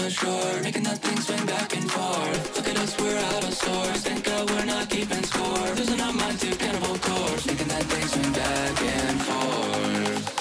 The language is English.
the shore, making that thing swing back and forth. Look at us, we're out of sorts. Thank God we're not keeping score. Losing our mind to cannibal corpse, making that thing swing back and forth.